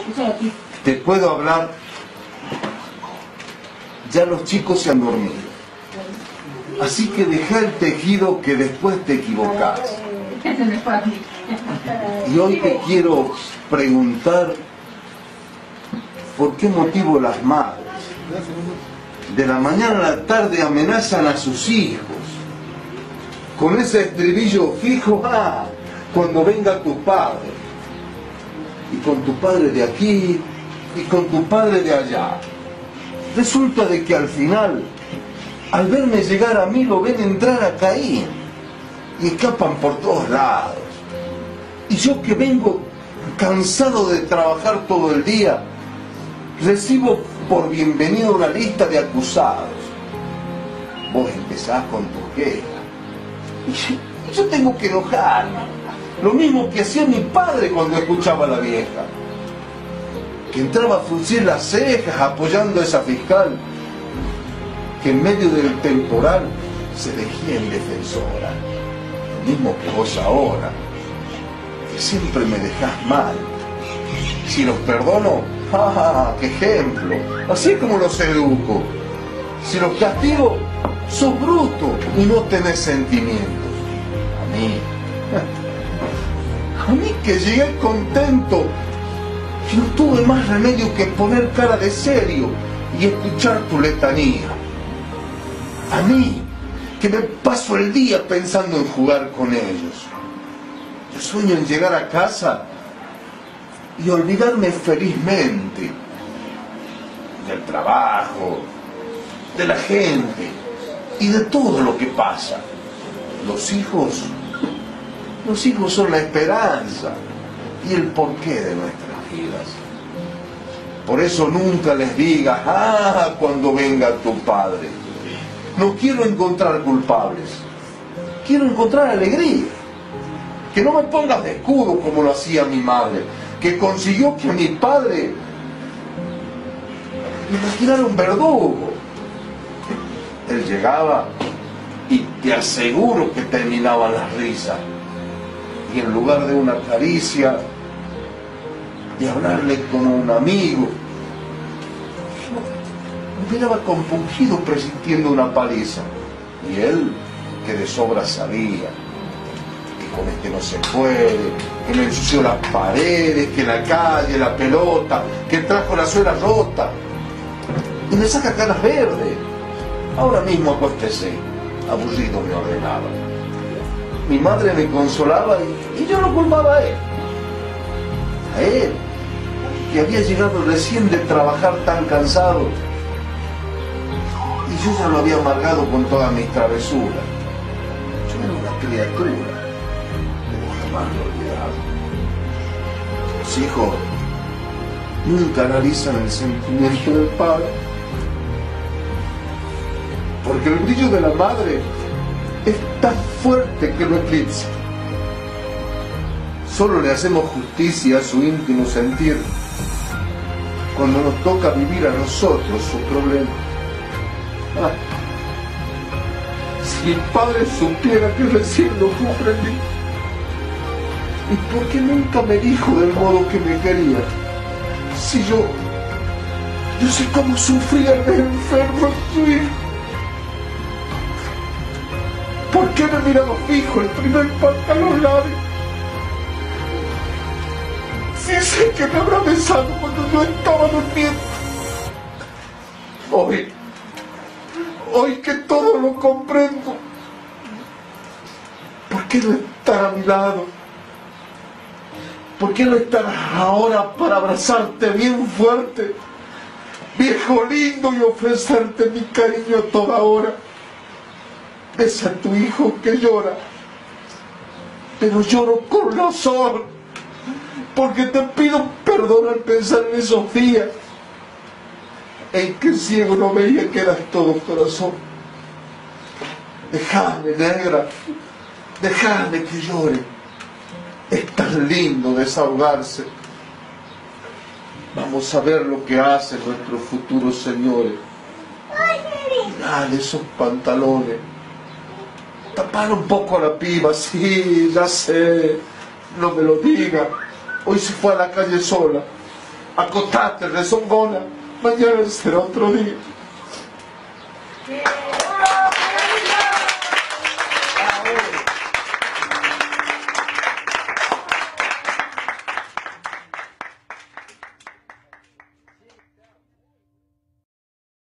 Te puedo hablar, ya los chicos se han dormido. Así que deja el tejido que después te equivocás. Y hoy te quiero preguntar por qué motivo las madres de la mañana a la tarde amenazan a sus hijos con ese estribillo fijo: cuando venga tu padre, y con tu padre de aquí y con tu padre de allá. Resulta de que al final, al verme llegar a mí, lo ven entrar a Caín y escapan por todos lados. Y yo, que vengo cansado de trabajar todo el día, recibo por bienvenido una lista de acusados. Vos empezás con tu queja y yo tengo que enojarme, lo mismo que hacía mi padre cuando escuchaba a la vieja, que entraba a fruncir las cejas apoyando a esa fiscal que en medio del temporal se elegía en defensora. Lo mismo que vos ahora, que siempre me dejás mal. Si los perdono, ¡qué ejemplo! Así es como los educo. Si los castigo, sos bruto y no tenés sentimientos. A mí que llegué contento y no tuve más remedio que poner cara de serio y escuchar tu letanía. A mí, que me paso el día pensando en jugar con ellos. Yo sueño en llegar a casa y olvidarme felizmente del trabajo, de la gente y de todo lo que pasa. Los hijos son la esperanza y el porqué de nuestras vidas. Por eso nunca les digas: cuando venga tu padre. No quiero encontrar culpables, quiero encontrar alegría. Que no me pongas de escudo como lo hacía mi madre, que consiguió que a mi padre me imaginara un verdugo. Él llegaba y te aseguro que terminaban las risas. Y en lugar de una caricia, de hablarle como un amigo, me miraba compungido presintiendo una paliza. Y él, que de sobra sabía que con este no se puede, que me ensució las paredes, que la calle, la pelota, que trajo la suela rota, y me saca caras verdes. Ahora mismo acuéstese, aburrido, me ordenaba. Mi madre me consolaba y yo lo culpaba a él. A él, que había llegado recién de trabajar tan cansado. Y yo ya lo había amargado con todas mis travesuras. Yo era una criatura, pero jamás lo olvidaba. Los hijos nunca analizan el sentimiento del padre, porque el brillo de la madre es tan fuerte que lo eclipsa. Solo le hacemos justicia a su íntimo sentir cuando nos toca vivir a nosotros su problema. Si mi padre supiera que recién lo comprendí, ¿y por qué nunca me dijo del modo que me quería? Si yo sé cómo sufría de enfermo su hijo. ¿Por qué me miraba fijo el primer pantalón largo? Si sé que me habrá besado cuando yo estaba durmiendo. Hoy que todo lo comprendo, ¿por qué no estar a mi lado? ¿Por qué no estar ahora para abrazarte bien fuerte, viejo lindo, y ofrecerte mi cariño a toda hora? Ves a tu hijo que llora, pero lloro con razón, porque te pido perdón al pensar en esos días en que el ciego no veía que eras todo corazón. Déjame, negra, déjame que llore. Es tan lindo desahogarse. Vamos a ver lo que hacen nuestros futuros señores. Dale esos pantalones. Tapar un poco a la piba, sí, ya sé. No me lo diga. Hoy se fue a la calle sola. Acostate, rezongona, mañana será otro día.